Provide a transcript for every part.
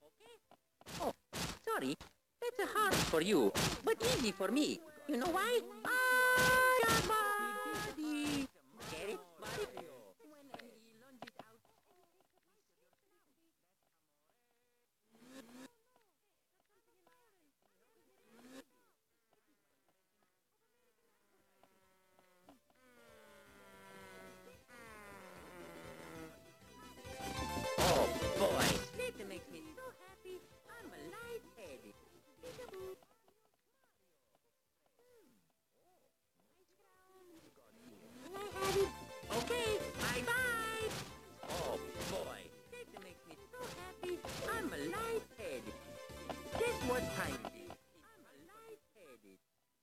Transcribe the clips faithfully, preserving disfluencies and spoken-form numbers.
Oh, sorry. That's hard for you, but easy for me. You know why? I got body. Get it? Oh boy, that makes me so happy. I'm lightheaded. Okay, bye bye. Oh boy, that makes me so happy. I'm lightheaded. Guess what time it is? I'm lightheaded.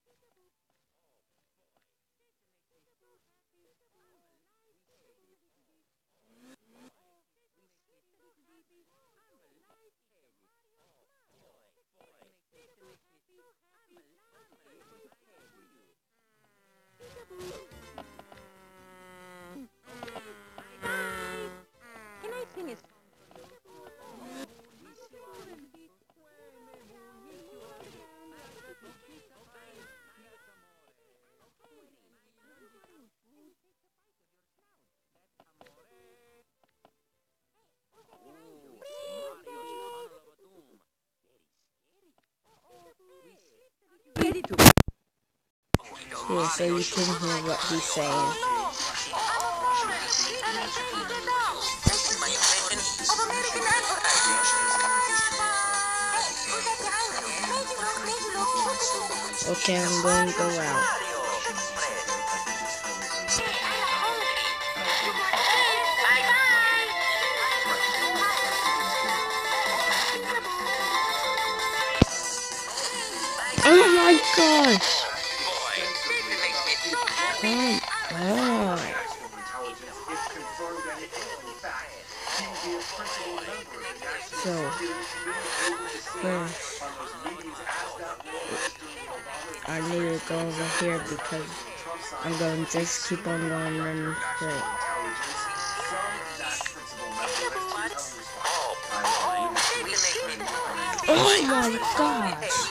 Bye. Can I sing a song? Ready to Yeah, so you can hear what he's saying. Okay, I'm going to go out. Oh my gosh! Come on. So, first, I need to go over here because I'm going to just keep on going running straight. Oh my gosh!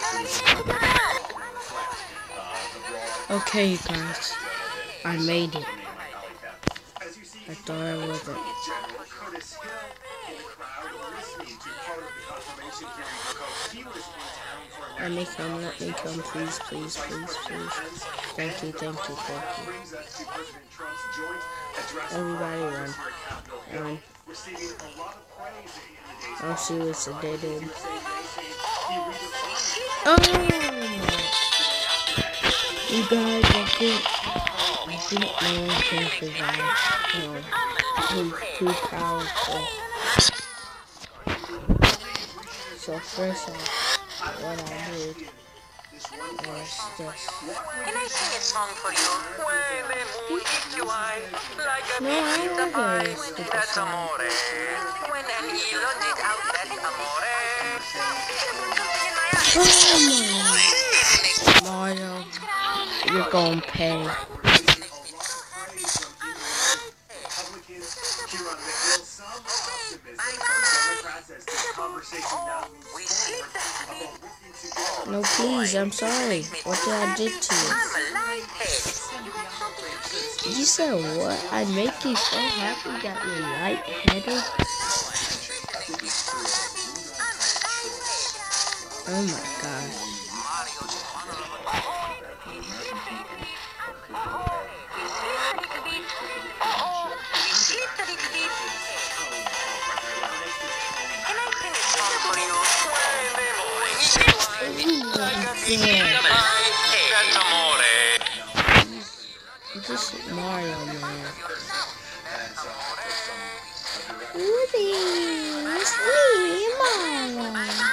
Okay, you guys, I made it. I thought I wasn't. Let me come, let me come, please, please, please, please. Thank you, thank you, thank you. Everybody run. Run. I'll see what's a dead end. Oh! You guys, I think, I think no one can survive. No, he's too powerful. So first off, what I did was this. Can I sing a song for you? No, I don't hear this stupid song. When an ilo did out that amore. Oh my Mario, you're gonna pay. No, please, I'm sorry. What did I do to you? You said what? I make you so happy that you're lightheaded? Oh my gosh. Yeah. This is Mario, man. Woody, it's me, Mario.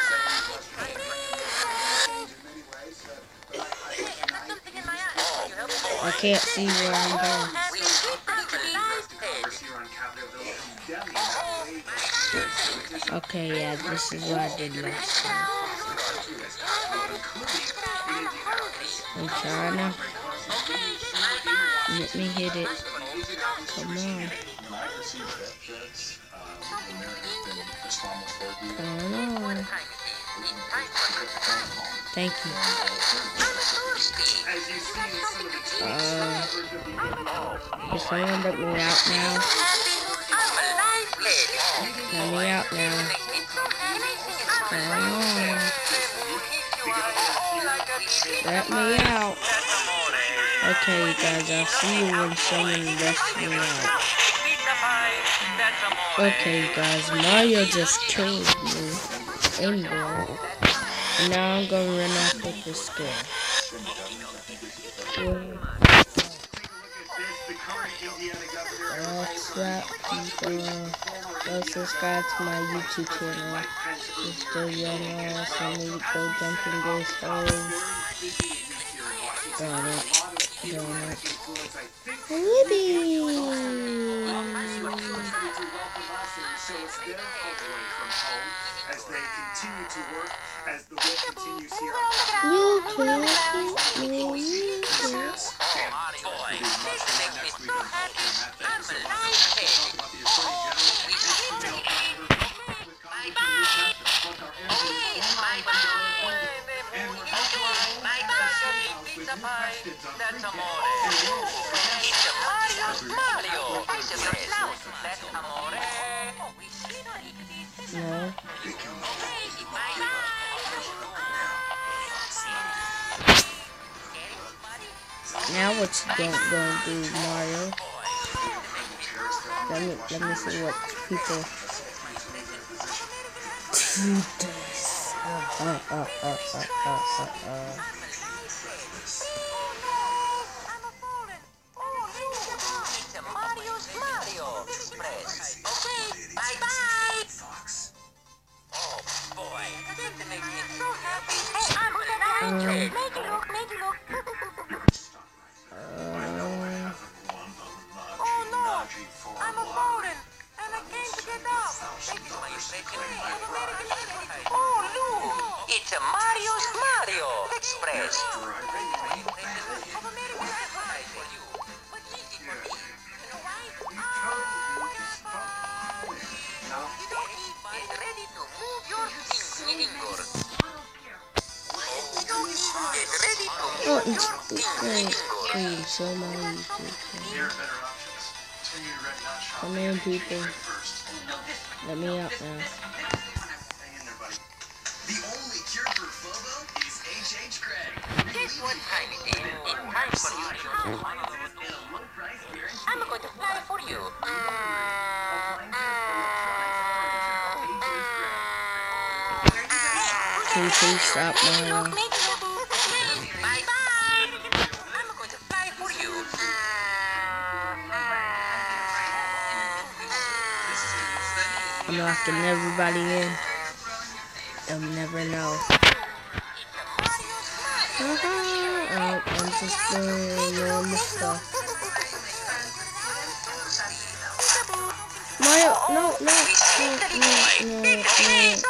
I can't see where I'm going. Okay, yeah, this is what I did last time. I'm trying to let me hit it. Come on. Come on. Thank you. Uh, can someone let me out now? Let me out now. Come on. Let me out. Okay, guys, I'll see you when someone lets me out. Okay, guys, Mario just killed me in there. And now I'm gonna run off with this skin. What's up, people? Go subscribe to my YouTube channel. It's still young ass, so I need to go jump in this hole. Darn it. Darn it. Whoopee! As they continue to work, as the work continues here. You can't keep me, you can't. That's amore. It's Mario, Mario. That's amore. No. Now what you don't gonna do, Mario? Let me let me see what people do this. Uh, uh, uh, uh, uh, uh, uh. It's a Mario's Mario Express. Get ready to move your fingers. Get ready to Oh, move it's your great. fingers. Please, so my YouTube channel. Come in, people. Let me out now. The only cure for FOMO is H H Gregg. Guess what time it is? It's time for you to I'm going to fly for you. Can you please stop, Mario? Bye bye. I'm going to fly for you. I'm locking everybody in. They'll never know. Uh-huh. Oh, I'm just doing normal stuff. Mario, no, no, no, no, no, no.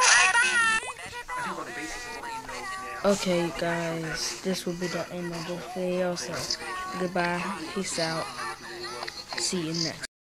Okay, guys, this will be the end of this video, so goodbye, peace out, see you next.